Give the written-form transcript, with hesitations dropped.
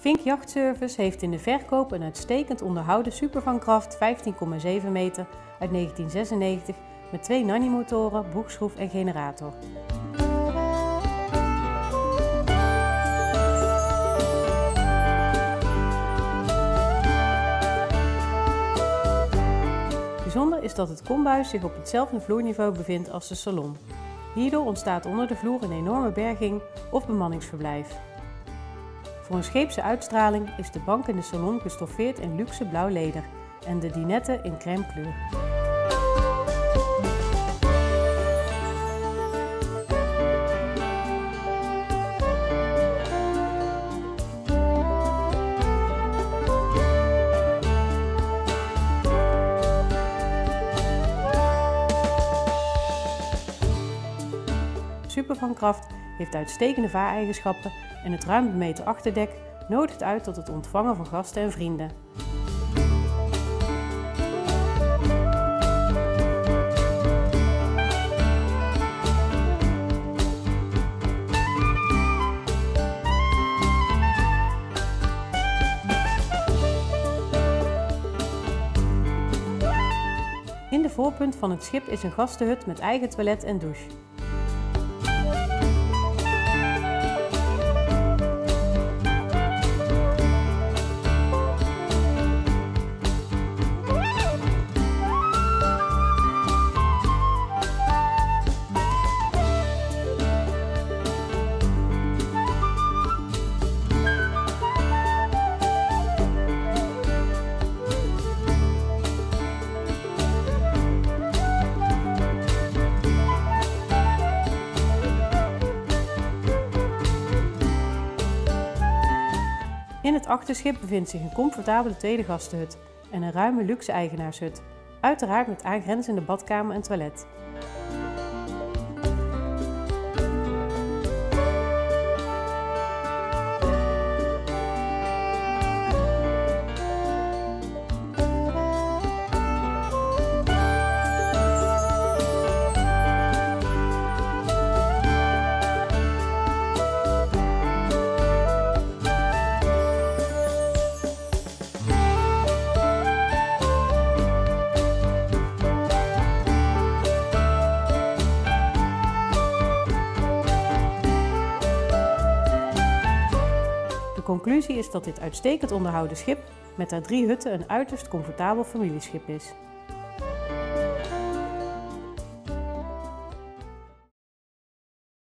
Vink Yachtservice heeft in de verkoop een uitstekend onderhouden Supervankraft 15,7 meter uit 1996 met 2 Nanny-motoren, boegschroef en generator. Bijzonder is dat het kombuis zich op hetzelfde vloerniveau bevindt als de salon. Hierdoor ontstaat onder de vloer een enorme berging of bemanningsverblijf. Voor een scheepse uitstraling is de bank in de salon gestoffeerd in luxe blauw leder en de dinetten in crème kleur. Supervankraft heeft uitstekende vaareigenschappen en het ruim bemeten achterdek nodigt uit tot het ontvangen van gasten en vrienden. In de voorpunt van het schip is een gastenhut met eigen toilet en douche. In het achterschip bevindt zich een comfortabele tweede gastenhut en een ruime luxe eigenaarshut, uiteraard met aangrenzende badkamer en toilet. De conclusie is dat dit uitstekend onderhouden schip met haar 3 hutten een uiterst comfortabel familieschip is.